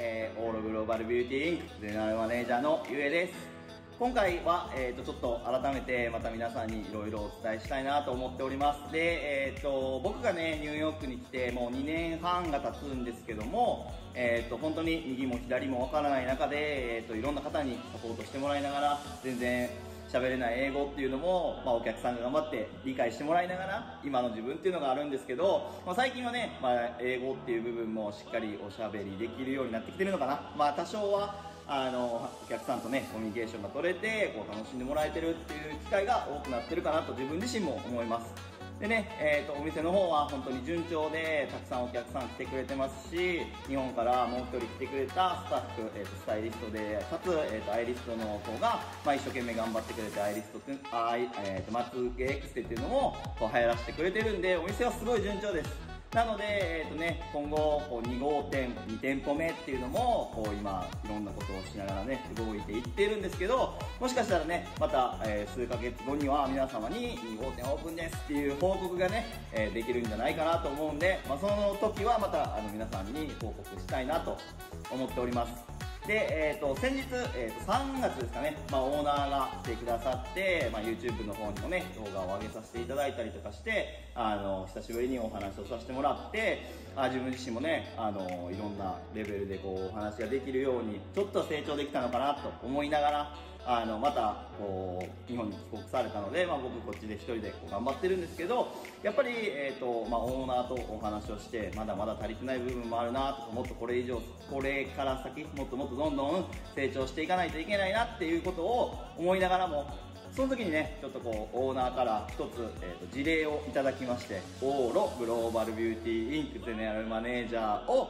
オーログローバルビューティーインクゼネラルマネージャーのゆえです。今回は、ちょっと改めてまた皆さんにいろいろお伝えしたいなと思っております。で、僕がね、ニューヨークに来てもう2年半が経つんですけども、本当に右も左もわからない中で、いろんな方にサポートしてもらいながら、全然喋れない英語っていうのも、お客さんが頑張って理解してもらいながら今の自分っていうのがあるんですけど、最近はね、英語っていう部分もしっかりおしゃべりできるようになってきてるのかな。多少はお客さんとねコミュニケーションが取れてこう楽しんでもらえてるっていう機会が多くなってるかなと自分自身も思います。でね、お店の方は本当に順調でたくさんお客さん来てくれてますし、日本からもう一人来てくれたスタッフ、スタイリストでかつ、アイリストの子が、一生懸命頑張ってくれてアイリストってまつげエクステっていうのもこう流行らせてくれてるんで、お店はすごい順調です。なので、今後こう2号店、2店舗目っていうのもこう今いろんなことをしながらね動いていってるんですけど、もしかしたらねまた、数ヶ月後には皆様に2号店オープンですっていう報告がね、できるんじゃないかなと思うんで、その時はまた皆さんに報告したいなと思っております。で、先日、3月ですかね、オーナーが来てくださって、YouTube の方にもね、動画を上げさせていただいたりとかして、久しぶりにお話をさせてもらって、自分自身もね、いろんなレベルでこう、お話ができるように、ちょっと成長できたのかなと思いながら、また、こう、日本に帰国されたので、僕こっちで一人でこう頑張ってるんですけど、やっぱり、オーナーとお話をして、まだまだ足りてない部分もあるなとか、もっとこれから先、もっともっとどんどん成長していかないといけないなっていうことを思いながらも、その時にね、ちょっとこう、オーナーから一つ、事例をいただきまして、オーログローバルビューティーインクゼネラルマネージャーを、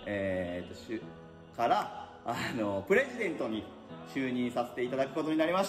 プレジデントに就任させていただくことになりました。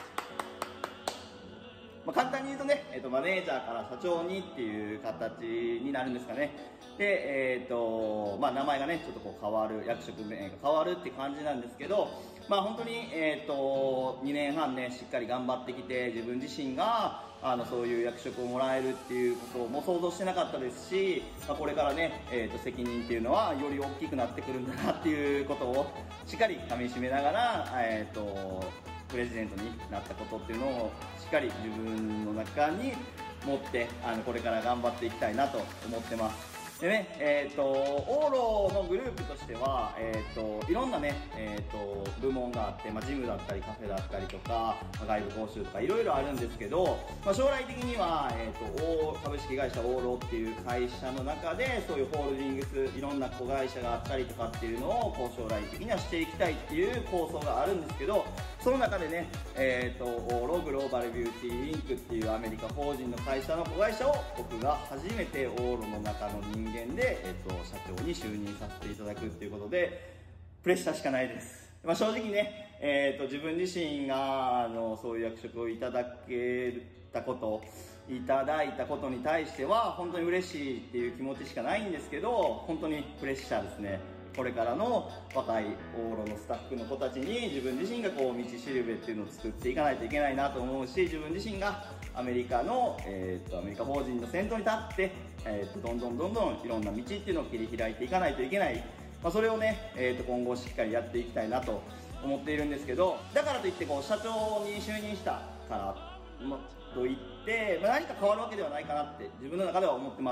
簡単に言うとね、マネージャーから社長にっていう形になるんですかね。で、名前がね、ちょっとこう変わる、役職名が変わるって感じなんですけど、本当に、2年半ね、しっかり頑張ってきて、自分自身が、そういう役職をもらえるっていうことも想像してなかったですし、これからね、責任っていうのはより大きくなってくるんだなっていうことをしっかり噛み締めながら、プレジデントになったことっていうのをしっかり自分の中に持ってこれから頑張っていきたいなと思ってます。でね、オーロのグループとしては、いろんなね、部門があって、ジムだったりカフェだったりとか、外部講習とかいろいろあるんですけど、将来的には、株式会社オーロっていう会社の中で、そういうホールディングス、いろんな子会社があったりとかっていうのを、こう将来的にはしていきたいっていう構想があるんですけど、その中でね、オーログローバルビューティーインクっていうアメリカ法人の会社の子会社を僕が初めてオーロの中の人間で、社長に就任させていただくっていうことで、プレッシャーしかないです。正直ね、自分自身が、そういう役職をいただいたことに対しては、本当に嬉しいっていう気持ちしかないんですけど、本当にプレッシャーですね。これからの若いオーロのスタッフの子たちに自分自身がこう道しるべっていうのを作っていかないといけないなと思うし、自分自身がアメリカの、アメリカ法人の先頭に立って、どんどんいろんな道っていうのを切り開いていかないといけない。それをね、今後しっかりやっていきたいなと思っているんですけど、だからといってこう社長に就任したからといって、何か変わるわけではないかなって自分の中では思ってます。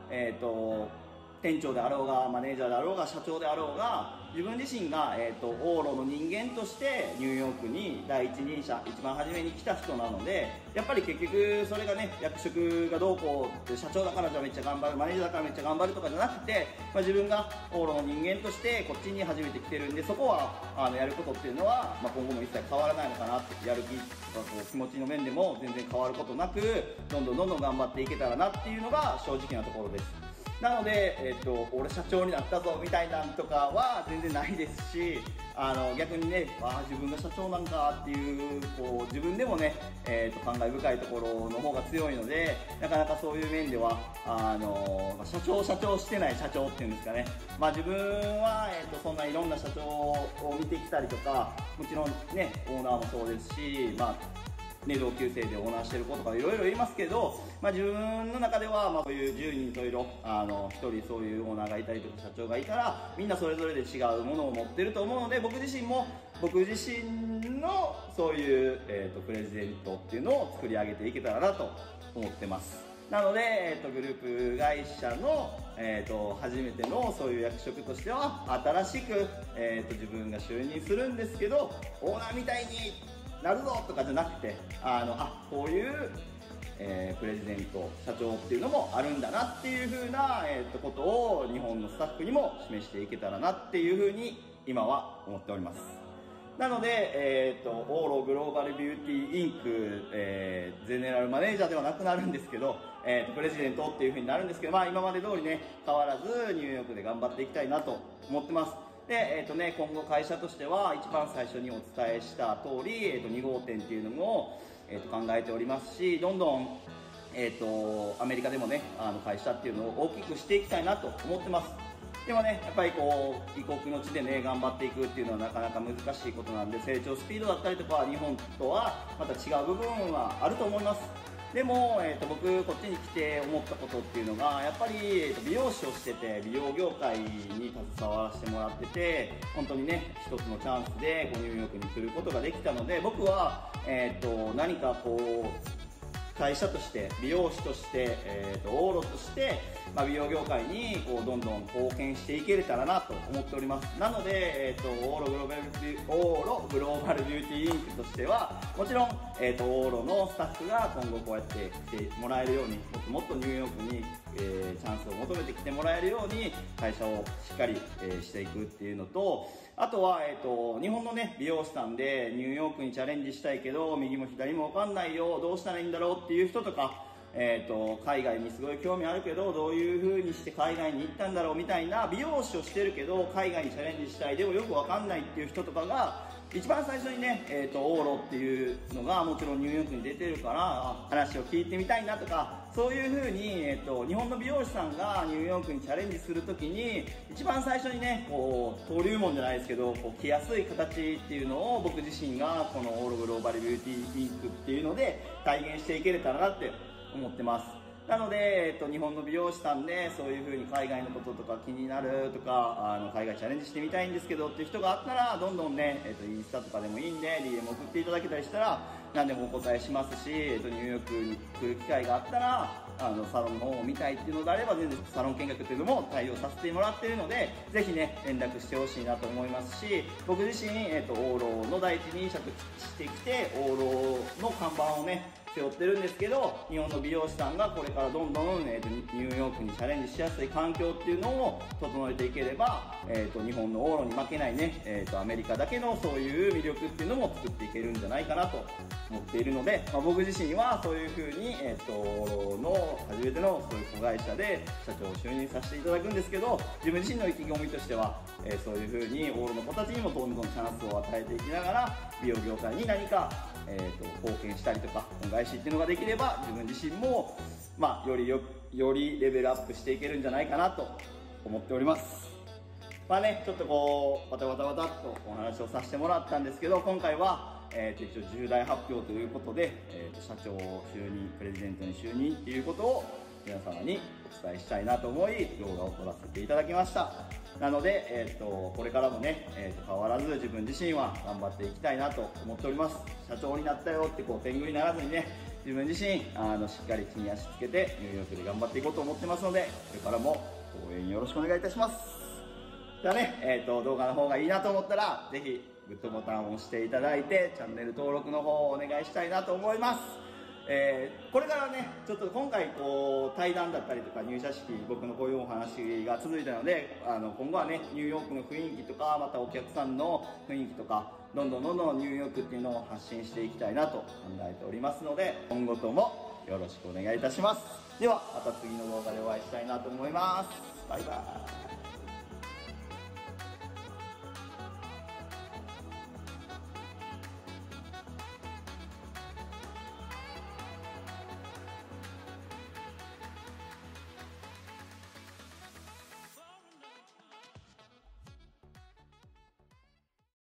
店長であろうがマネージャーであろうが社長であろうが、自分自身が、オーロの人間としてニューヨークに第一人者、一番初めに来た人なので、やっぱり結局それがね、役職がどうこうって社長だからじゃめっちゃ頑張る、マネージャーだからめっちゃ頑張るとかじゃなくて、自分がオーロの人間としてこっちに初めて来てるんで、そこはやることっていうのは、今後も一切変わらないのかなって、やる気とかこう気持ちの面でも全然変わることなく、どんどん頑張っていけたらなっていうのが正直なところです。なので、俺社長になったぞみたいなんとかは全然ないですし、逆にね、自分が社長なんかっていう、こう自分でもね、感慨深いところの方が強いので、なかなかそういう面では社長してない社長っていうんですかね、自分は、そんないろんな社長を見てきたりとか、もちろんねオーナーもそうですし、 ね、同級生でオーナーしてる子とかいろいろいますけど、自分の中では、そういう10人十色、1人そういうオーナーがいたりとか社長がいたら、みんなそれぞれで違うものを持ってると思うので、僕自身のそういう、プレゼントっていうのを作り上げていけたらなと思ってます。なので、グループ会社の、初めてのそういう役職としては、新しく、自分が就任するんですけど、オーナーみたいになるぞとかじゃなくて、こういう、プレゼント、社長っていうのもあるんだなっていう風な、ことを日本のスタッフにも示していけたらなっていう風に今は思っております。なので、オーログローバルビューティーインク、ゼネラルマネージャーではなくなるんですけど、プレジデントっていう風になるんですけど、今まで通りね、変わらずニューヨークで頑張っていきたいなと思ってます。で、今後会社としては一番最初にお伝えした通り、2号店っていうのも、考えておりますし、どんどん、アメリカでもね、会社っていうのを大きくしていきたいなと思ってます。でもね、やっぱり異国の地でね、頑張っていくっていうのはなかなか難しいことなんで、成長スピードだったりとか、日本とはまた違う部分はあると思います。でも、僕、こっちに来て思ったことっていうのが、やっぱり、美容師をしてて、美容業界に携わらせてもらってて、本当にね、一つのチャンスでニューヨークに来ることができたので、僕は、何か会社として、美容師として、オーロとして、美容業界にどんどん貢献していけれたらなと思っております。なので、オーログローバルビューティーインクとしては、もちろん、オーロのスタッフが今後こうやって来てもらえるように、もっとニューヨークに、チャンスを求めてきてもらえるように、会社をしっかり、していくっていうのと、あとは、日本のね、美容師さんでニューヨークにチャレンジしたいけど、右も左もわかんないよ、どうしたらいいんだろうっていう人とか、海外にすごい興味あるけど、どういう風にして海外に行ったんだろうみたいな、美容師をしてるけど、海外にチャレンジしたい、でもよくわかんないっていう人とかが、一番最初にね、オーロっていうのがもちろんニューヨークに出てるから、話を聞いてみたいなとか、そういう風に、日本の美容師さんがニューヨークにチャレンジするときに、一番最初にね、登竜門じゃないですけど、着やすい形っていうのを僕自身がこのオーログローバルビューティーインクっていうので体現していけれたらなって思ってます。なので、日本の美容師さんでそういう風に海外のこととか気になるとか、海外チャレンジしてみたいんですけどっていう人があったら、どんどんね、インスタとかでもいいんで DM 送っていただけたりしたら何でもお答えしますし、ニューヨークに来る機会があったらサロンの方を見たいっていうのであれば全然サロン見学っていうのも対応させてもらっているので、ぜひね連絡してほしいなと思いますし、僕自身、オーロの第一人者としてきてオーロの看板をね背負ってるんですけど、日本の美容師さんがこれからどんどん、ニューヨークにチャレンジしやすい環境っていうのを整えていければ、日本のオーロに負けないね、アメリカだけのそういう魅力っていうのも作っていけるんじゃないかなと思っているので、僕自身はそういう風に、オーロの初めてのそういう子会社で社長を就任させていただくんですけど、自分自身の意気込みとしては、そういう風にオーロの子たちにもどんどんチャンスを与えていきながら美容業界に何か貢献したりとか恩返しっていうのができれば、自分自身も、よりレベルアップしていけるんじゃないかなと思っております。ちょっとバタバタバタっとお話をさせてもらったんですけど、今回は、一応重大発表ということで、社長就任、プレジデントに就任っていうことを皆様にお伝えしたいなと思い動画を撮らせていただきました。なので、これからもね、変わらず自分自身は頑張っていきたいなと思っております。社長になったよって天狗にならずにね、自分自身しっかり地に足つけてニューヨークで頑張っていこうと思ってますので、これからも応援よろしくお願いいたします。じゃあね、動画の方がいいなと思ったらぜひグッドボタンを押していただいてチャンネル登録の方をお願いしたいなと思います。これからね、ちょっと今回対談だったりとか入社式、僕のこういうお話が続いたので、今後はねニューヨークの雰囲気とか、またお客さんの雰囲気とか、どんどんニューヨークっていうのを発信していきたいなと考えておりますので、今後ともよろしくお願いいたします。ではまた次の動画でお会いしたいなと思います。バイバーイ。